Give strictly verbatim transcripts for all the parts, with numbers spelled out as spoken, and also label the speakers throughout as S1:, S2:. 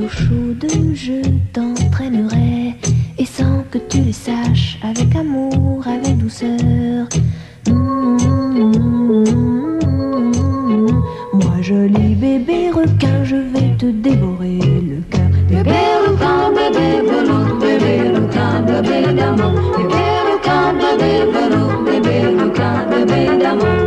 S1: chaudes, je t'entraînerai, et sans que tu le saches, avec amour, avec douceur. Mmh, moi joli bébé requin, je vais te dévorer le cœur. Bébé requin, bébé velours, bébé requin, bébé d'amour. Bébé requin, bébé velours, bébé requin, bébé d'amour.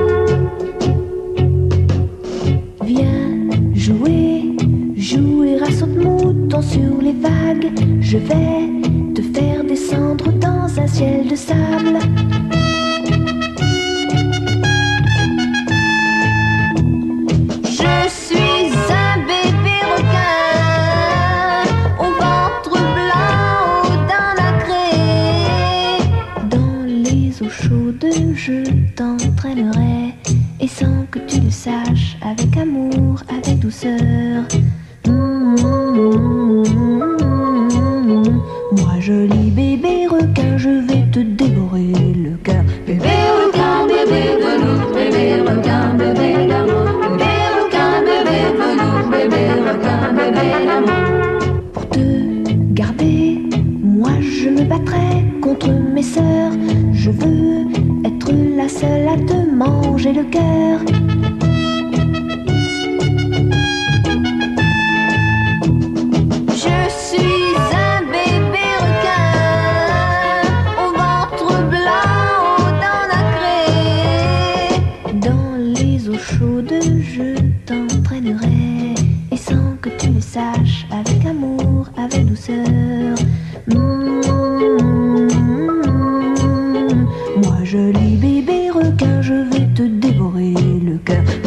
S1: Viens jouer, jouer à saute-mouton sur les vagues. Je vais te faire descendre dans un ciel de sable. Je suis un bébé requin, au ventre blanc, aux dents nacrées. Dans les eaux chaudes, je t'entraînerai, et sans que tu le saches, avec amour, avec douceur. Mmh, moi joli bébé requin, je vais te dévorer le cœur. Bébé requin, bébé velours, bébé requin, bébé d'amour. Bébé requin, bébé velours, bébé requin, bébé d'amour. Pour te garder, moi je me battrai contre mes sœurs. Je veux être la seule à te manger le cœur. Je suis un bébé requin, au ventre blanc, aux dents nacrées. Dans les eaux chaudes, je t'entraînerai, et sans que tu le saches, avec amour, avec douceur. Mmh, moi joli bébé requin, je vais te dévorer le cœur.